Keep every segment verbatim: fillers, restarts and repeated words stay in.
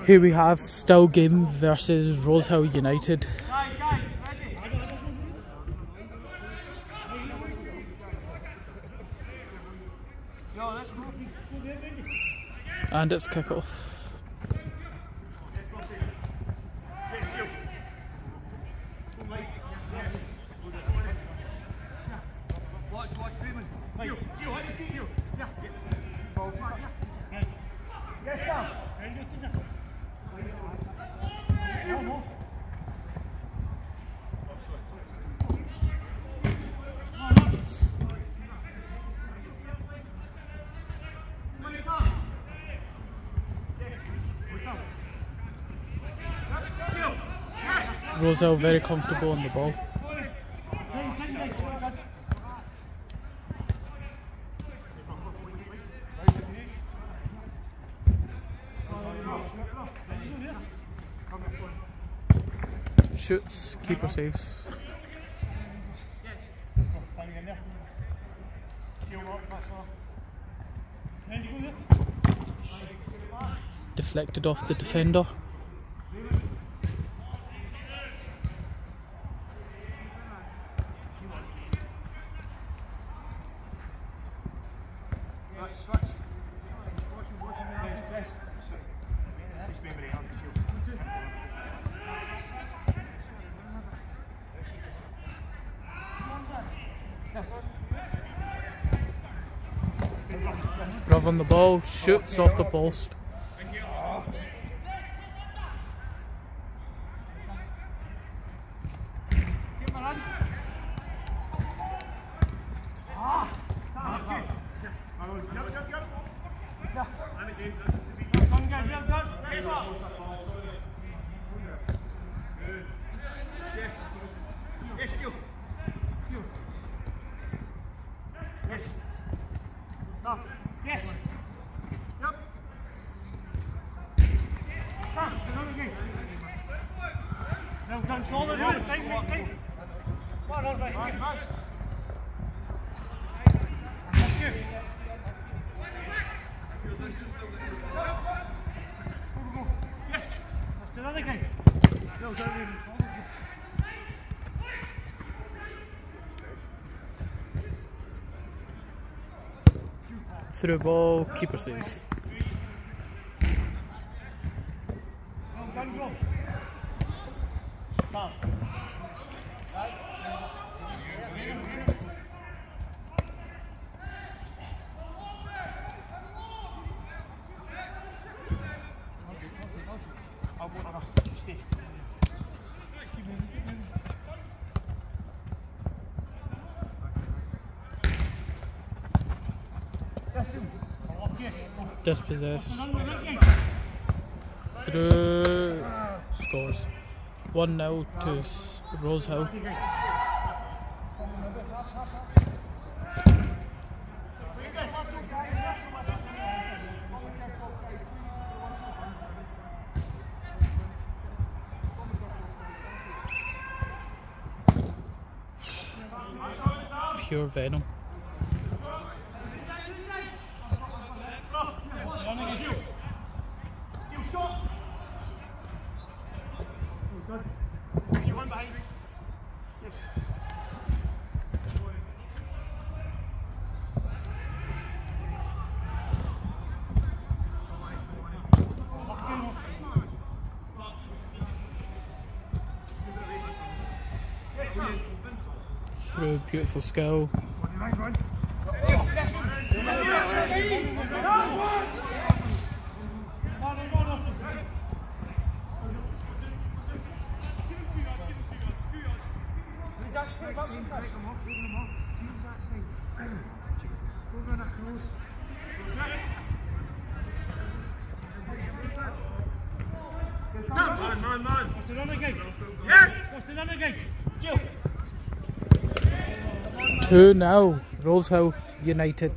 Here we have Still Game versus Rosehill United. And it's kick-off. Rosehill very comfortable on the ball. Shoots, keeper saves. Deflected off the defender. Bruff on the ball, shoots off the post. Yes. Yep. Well done, Solomon. Well done, right, right. Well done, right, right. Thank you. Yes. Let's do another guy. Well done, Solomon. Through ball, keeper saves. Dispossessed. Through. Scores. one nil to Rosehill. Pure venom. Through beautiful skill. two nil Rosehill United.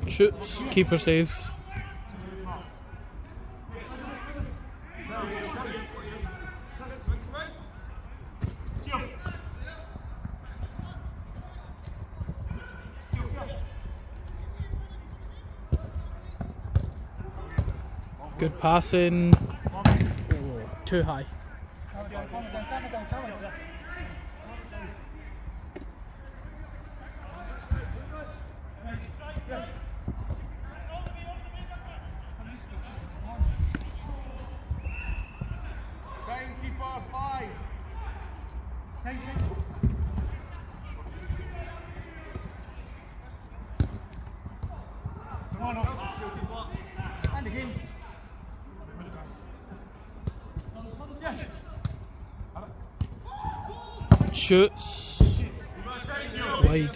Shoots, keeper saves. Good passing. Oh, too high. Shoots wide.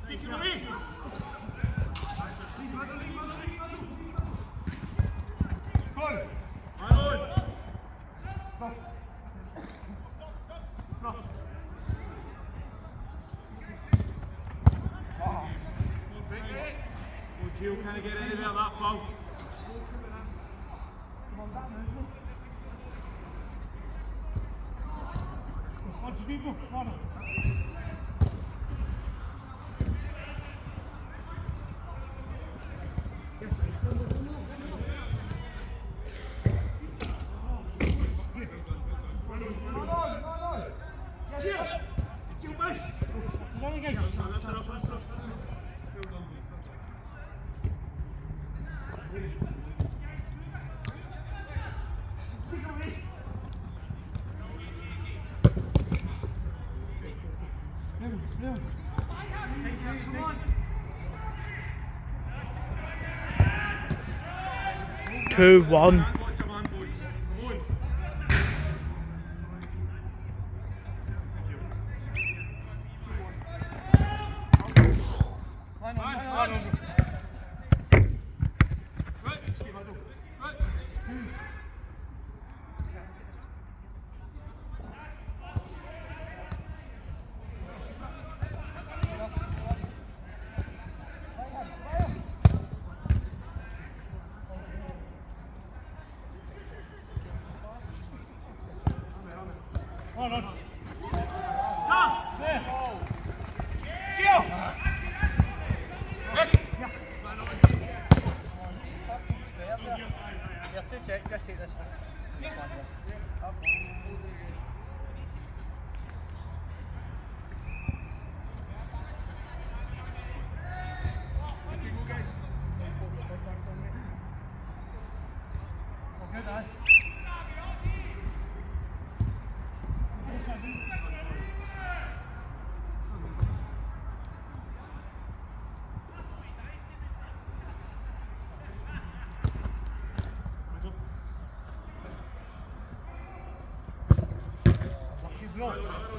Jill, can I get anything out of that ball? On to people, on. Jill! Jill, base! One again. Two one. Hold on. Come! There! Jill! Yes! Yeah. You have to check, just take this one. Yes. Up. Okay, guys. Go.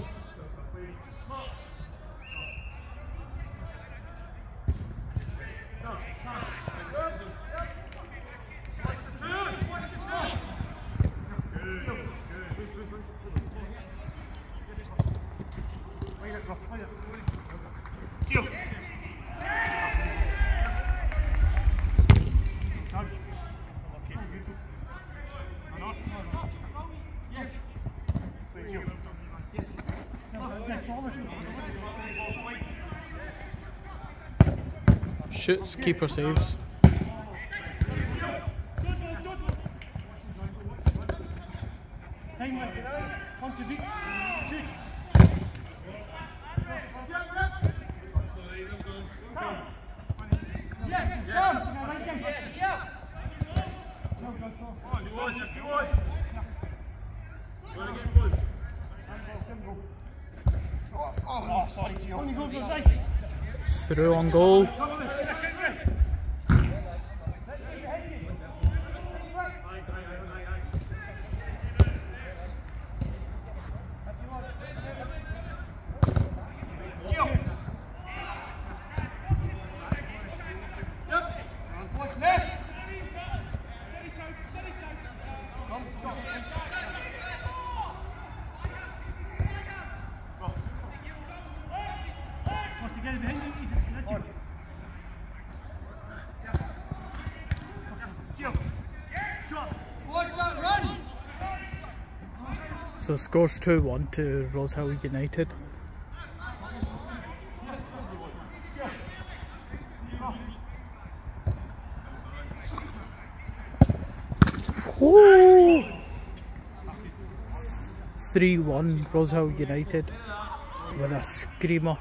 Shoots, keeper saves. Oh, sorry, Gio. Through on goal. So scores two one to Rosehill United. three one Rosehill United with a screamer.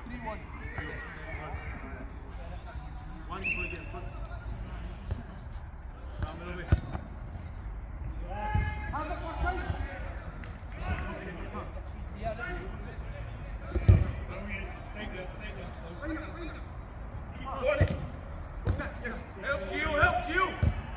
Help you, help you!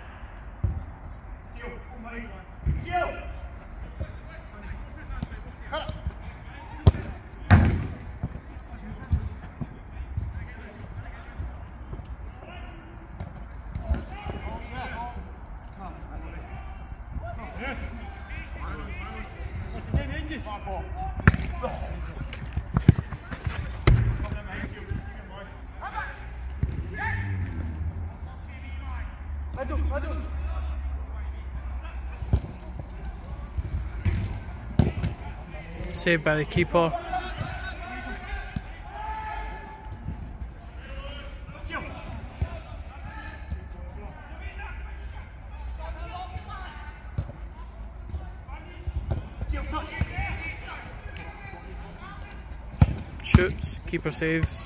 Saved by the keeper. Shoots, keeper saves.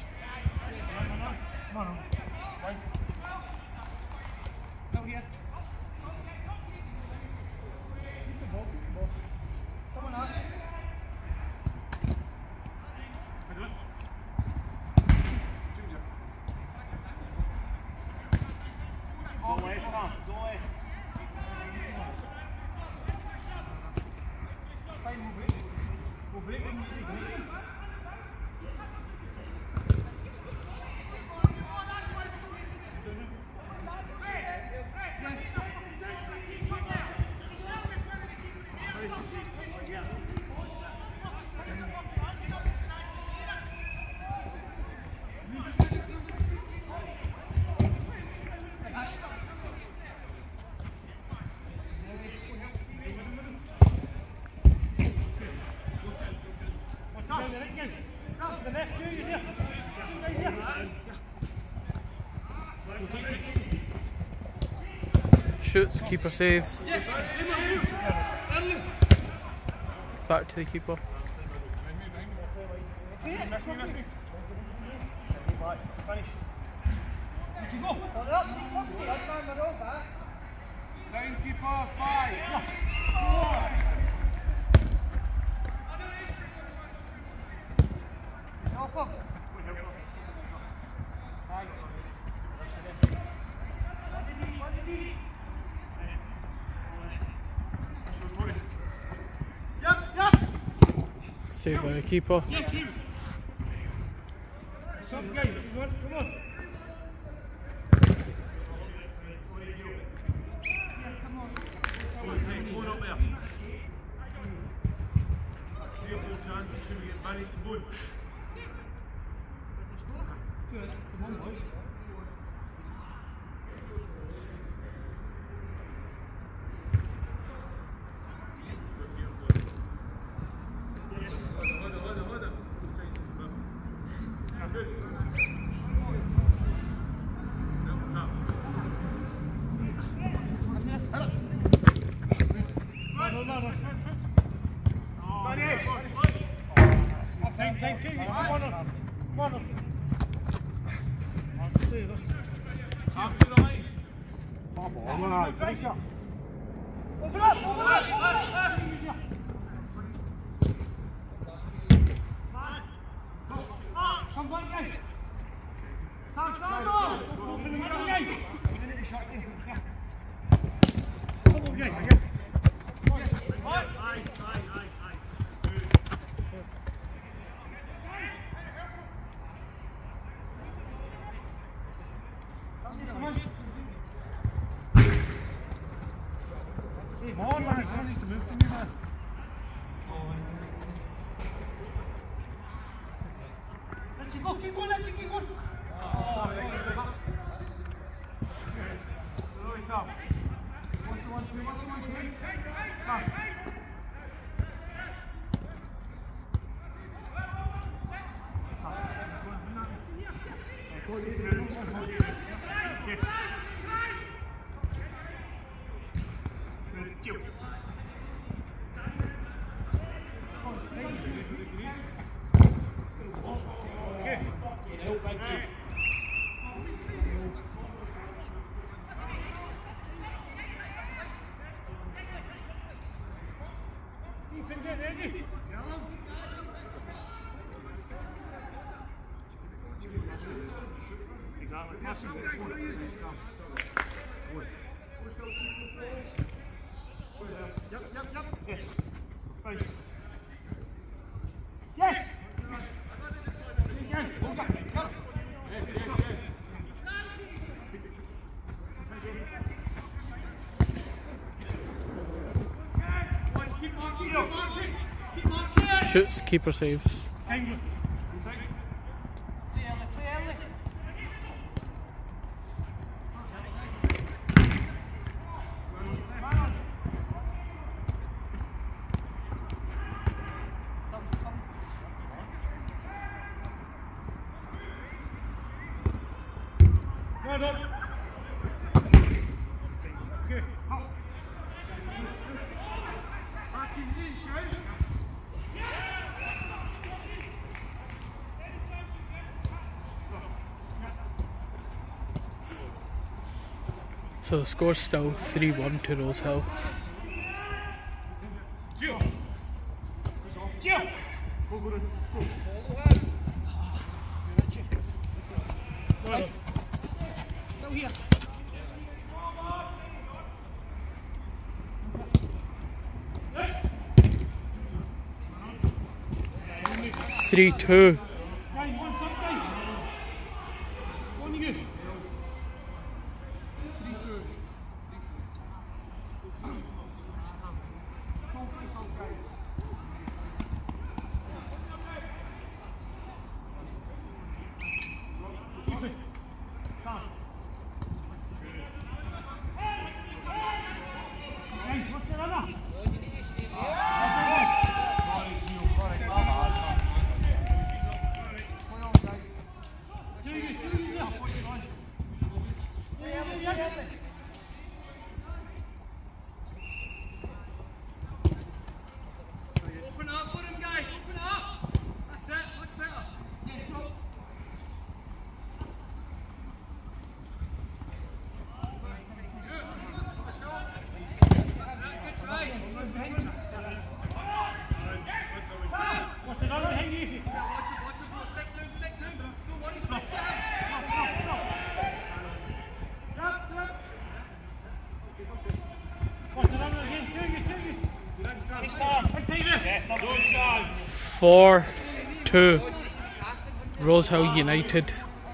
Shoots, keeper saves. Back to the keeper. Line keeper, five. Saved by the keeper. Some guys, come on, come on. Going up there. That's three or four chances to get married and good. Good, come on boys. Yes! Shoots, keeper saves. So the score's still three one to Rosehill. three two. four two Rosehill United.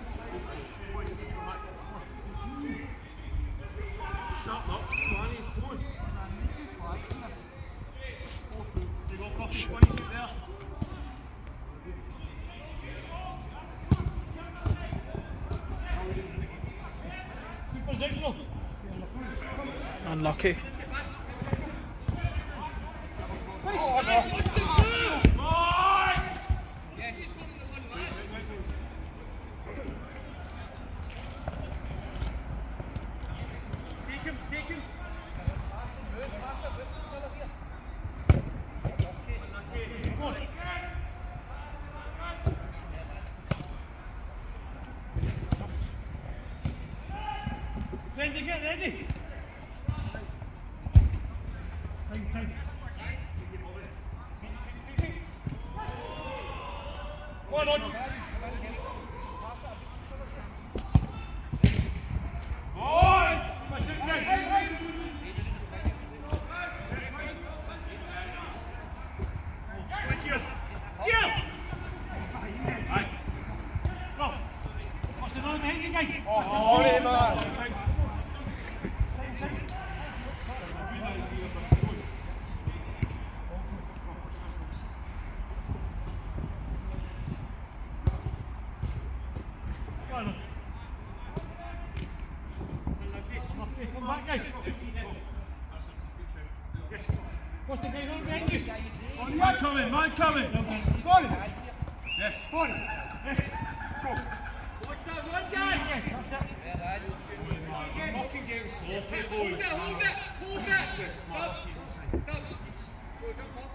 Unlucky. Ready, get ready. One on. What's the game on behind you? Mine coming, mine coming. Go on. Yes. Go on. Yes. Go. Watch that one. getting slow, people. Hold it, hold it, hold it. Stop. Stop. Go jump up.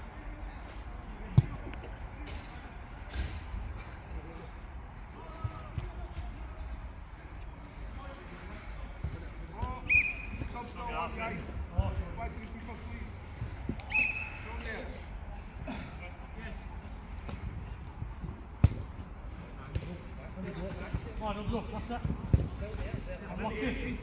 Come on, go, what's that? I'm locked in.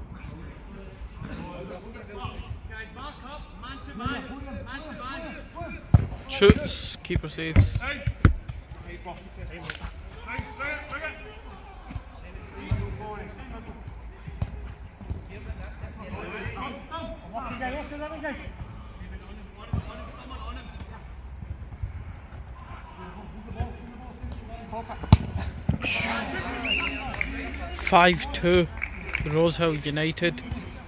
Guys, mark up, man to man, man to man. Shoots, keeper saves. Hey! Hey, Bruff. Hey, bring it, bring it! I'm walking again, what's the running game? five two, Rosehill United.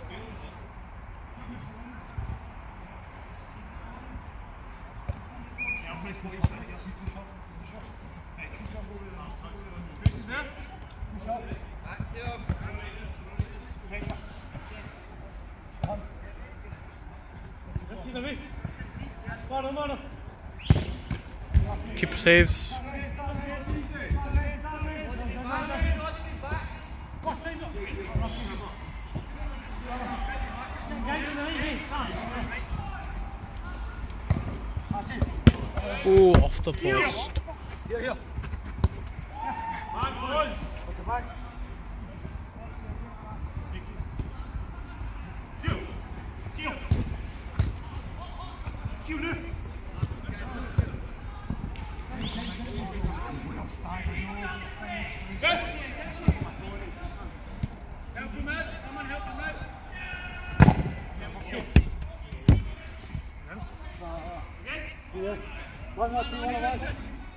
Keeper saves. Oh, off the post. Here, here. Man forward. Okay, back. Two. Two. Two, nu. Good. Help him out. Someone help him out. Again. One more, two, one of us.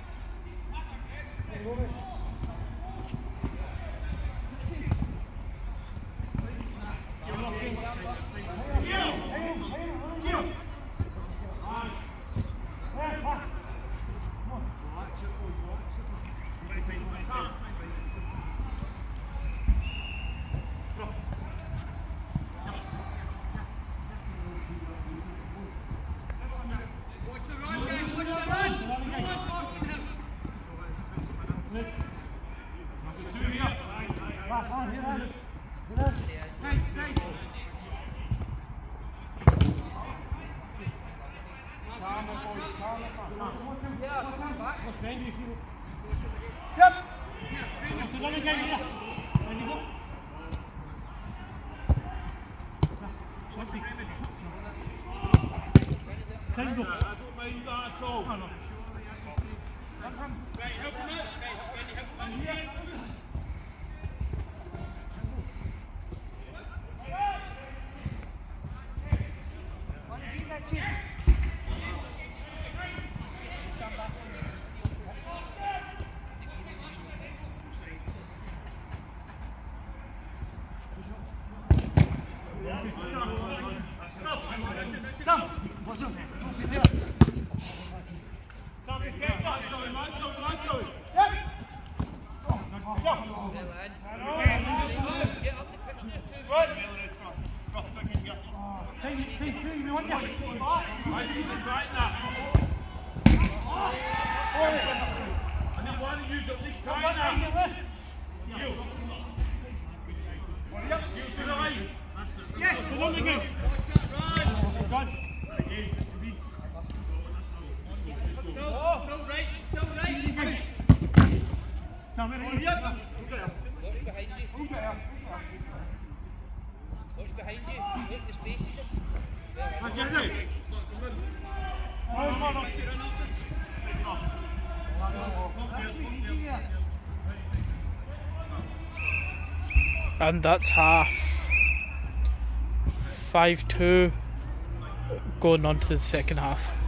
Watch behind you. Look, the spaces. And that's half. five two going on to the second half.